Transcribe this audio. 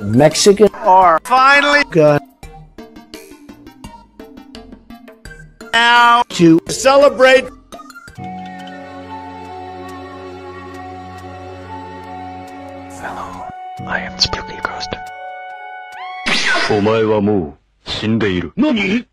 Mexican are finally good now to celebrate. Hello, I am Spook Ghost. お前はもう死んでいる。何？